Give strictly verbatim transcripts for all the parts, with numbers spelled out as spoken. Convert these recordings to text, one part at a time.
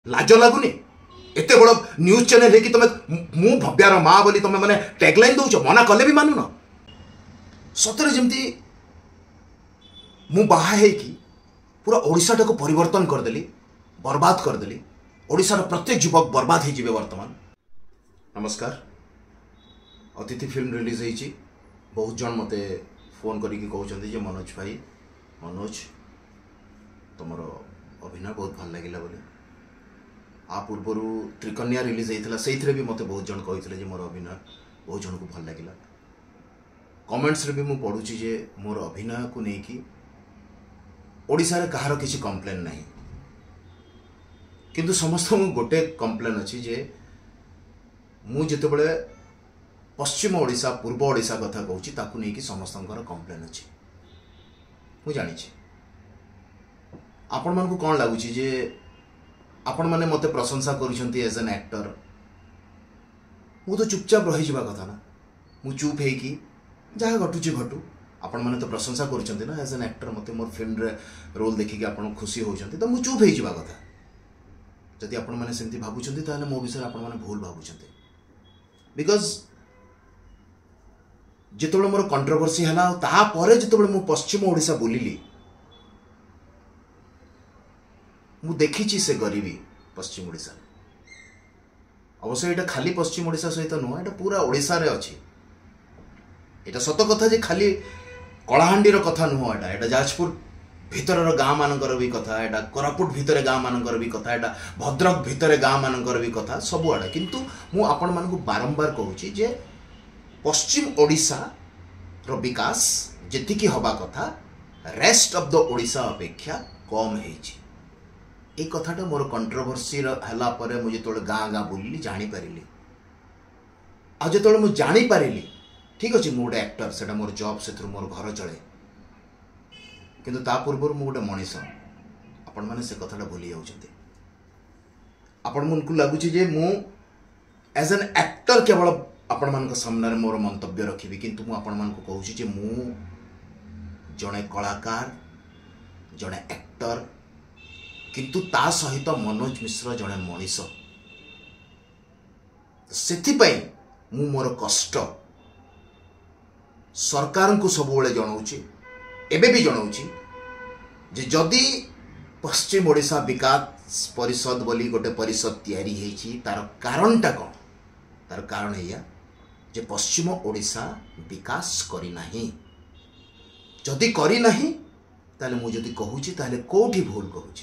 लाज लगुनि एत बड़ न्यूज चैनल है कि तुम मु भव्यार माँ बोली तुम मैंने टैगलाइन दौच मना कले भी मानुन सतरे जमती मु बाहा है कि पूरा ओडिशा को परिवर्तन करदेली बर्बाद करदेली ओडिशार प्रत्येक युवक बर्बाद हो जिवे वर्तमान। नमस्कार। अतिथि फिल्म रिलीज होती बहुत जन मत फोन करके कहते मनोज भाई मनोज तुम अभिनय बहुत भल लगे बोली आ पूर्वर त्रिकन्या रिलीज होता से भी मत बहुत जन कहते मोर अभिनय बहुत जन को भल लगे। कमेंट्स रे भी मु पढ़ुची जे मोर अभिनय को लेकिन ओडिशा रे कहार किसी कंप्लेन नहीं किंतु समस्त गोटे कंप्लेन अच्छी जे मु जितेबले पश्चिम ओडिशा पूर्व ओडिशा कथा कहूँ ताकू नहीं कि समस्त कंप्लेन अच्छी मु जानी आपण मान को कौन लगुच जे आपण मैंने मत प्रशंसा करुँच एज एन एक्टर मु तो चुपचाप रही जावा कथा ना मु चुप है कि जहाँ घटुची घटू आपण मैंने तो प्रशंसा करुँच ना एज एन एक्टर मत मोर फिल्म रे रोल देखिक आप खुशी होती तो मु चुप हो कथा जदि आपण मैंने सेमती भावुं ताले मो विषय आपण मैंने भूल भावुं बिकज जिते मोर कंट्रोवर्सी है तापर जिते मु पश्चिम ओडिशा बुलिली मु देखी से गरीबी पश्चिम ओडिशा अवश्य यहाँ खाली पश्चिम ओडिशा सहित नुह यहाँ पूरा ओडिशा रे अच्छी यहाँ सत कथा जे खाली कलाहांडी कथा नुह यहाँ यहाँ जाजपुर भितर गाँ मानकर भी कथा यहाँ कोरापुट भितर गाँ मानकर भी कथा यहाँ भद्रक भितर गाँ मानकर भी कथा सबुआड़े किंतु मु आपण मानकु बारंबार कहूँ जे पश्चिम ओडिशा रो विकास जेतिकी हवा कथा रेस्ट ऑफ द ओडिशा अपेक्षा कम है। ये कथाटा मोर कंट्रोवर्सी है पर मुझे जो गाँ गाँ बुलिली जानीपारि आज जो मुझे जानीपारि ठीक अच्छे मुझे गोटे एक्टर से मोर जॉब से मोर घर चले किंतु ता पूर्व मु गोटे मनीष आपण मैंने से कथाटा भूली जाऊँ आपण मन को लगुच मु एज एन एक्टर केवल आपण मान सामने मोर मंतव्य रखी किंतु मु आपण मान को कहूँ मु जड़े कलाकार जड़े एक्टर किंतु ता सहित मनोज मिश्र जड़े मनीष से मु मोर कष्ट सरकार को सब जनाऊँगी एबे भी जनाऊँगी जे जदि पश्चिम ओडिशा विकास परिषद बोली गोटे परिषद तैयारी होती तार कारणटा कौन तार कारण है जे पश्चिम ओडिशा विकास करना जदि करना ताले मु जदि कहूँ ताले कोठी भूल कहूँ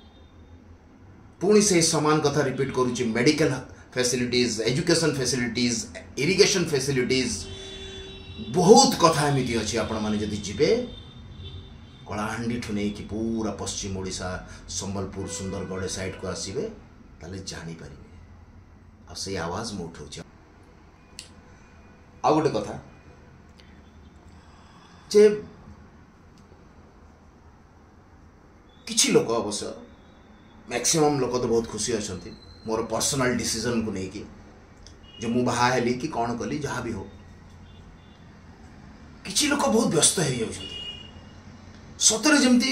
पुणी से समान कथा रिपीट करुच्ची medical facilities education facilities irrigation facilities बहुत कथा एमती अच्छी आपण मैंने जदि जीवे कलाहांडी ठू नहीं कि पूरा पश्चिम ओडिशा संबलपुर सुंदरगढ़ साइड को आसवे ताले जानीपारे आ से आवाज मु उठाऊँ। आ गोटे कथा जे किछि लोक अवश्य मैक्सिमम लोक तो बहुत खुशी अच्छा मोर पर्सनल डिसीजन को लेकिन जो मु बाहा हेली कि कौन कली जहाँ भी हो किछि लोक बहुत व्यस्त हो जाउछंती सतरे जमती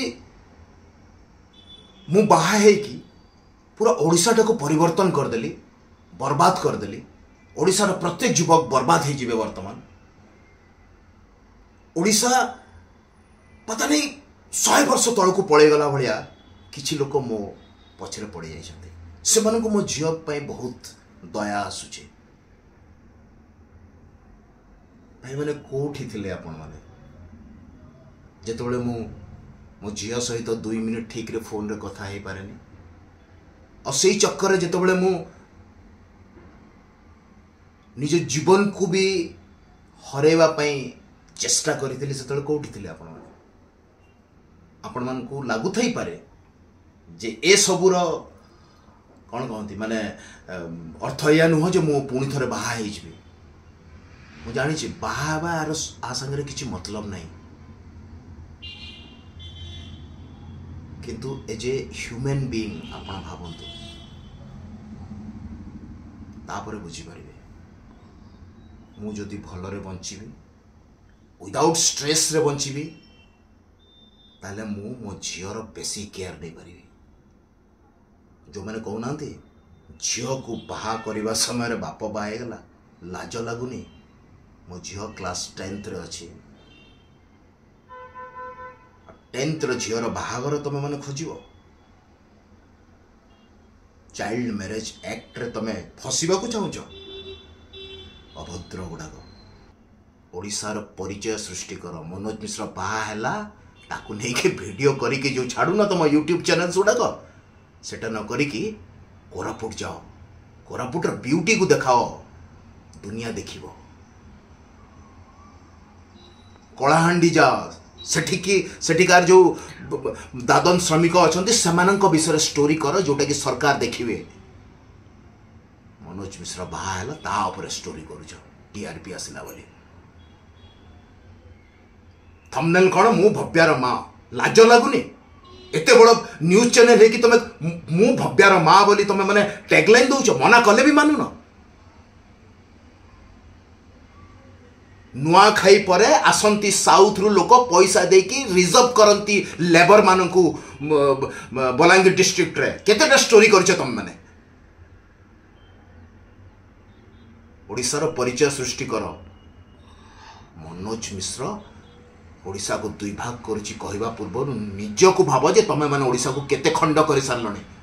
मु बाहा है कि पूरा ओडिशा को परिवर्तन करदेली बर्बाद करदेली ओडिशार प्रत्येक युवक बर्बाद हो जिवे वर्तमान। ओडिशा पता नहीं शहे वर्ष तल को पलैगला भाया किछि लोक मो पछरे पड़ जाइछन्ते से मानक मो झील बहुत दया आसुचे भाई मैंने कोठी थिले आपण माने जेतबेले मु मो झील सहित दुई मिनिट ठीक रे फोन रे कथा हे पारेनी और सेई चक्कर रे जेतबेले मु निज जीवन को भी हरेवा पई चेष्टा करिथिली सेतबेले कोठी थिले आपण माने आपण मान को लागु थाई पारे जे ए सबुर कौन कहती माने अर्थ या नुह जे मु पुणी थे बाहा हो जानी बाहा आर आ संगे किसी मतलब नहीं किंतु एज ए ह्यूमन बीइंग आपण भावंतु तापर बुझीपारे मु जदि भलरे बंचीबी विदाउट स्ट्रेस रे बंचीबी ताले मु मो झीर बेसी केयर नहीं पारिबी जो मैंने कहना झील को बाहा करने समय बाप बाहगला लाज लगुनि मो झील क्लास टेन्थ रे अच्छी टेन्थ झीर बाहागर तुम मैंने खोज चाइल्ड मैरेज एक्ट रे तुम फसवा चाहूच अभद्र गुड़ाक ओडिशार परिचय सृष्टि कर मनोज मिश्र बाहला ताकू नहीं वीडियो करके जो छाड़ू ना तुम यूट्यूब चैनल गुड़ाक सेटा न करिकी कोरापुट जाओ कोरापुटर ब्यूटी को देखाओ दुनिया देखिबो कलाहांडी जाओ सेठिकी सेठिकार जो दादन श्रमिक अच्छा से विषय स्टोरी कर जोटा कि सरकार देखिए मनोज मिश्र बाहला तापर स्टोरी करुच टीआरपी आसला बोली थंबनेल कौन मु भव्यार माँ लाज लगुनि एते बड़ न्यूज चैनल है कि तुम मु भव्यार माँ बोली तुम मैंने टैगलाइन दौच मना कले भी मानुन नुआ खाई परे आसंती साउथ रु लोक पैसा देकी रिजर्व करंती लेबर मानन को बलांगीर डिस्ट्रिक्ट रे केतेटा स्टोरी करछ तुम माने ओडिशार परिचय सृष्टि कर मनोज मिश्र ओडिशा को दुई भाग करुछि कहवा पूर्व निज को भाव जे तमे माने ओडिशा को केते खंड कर सारलणी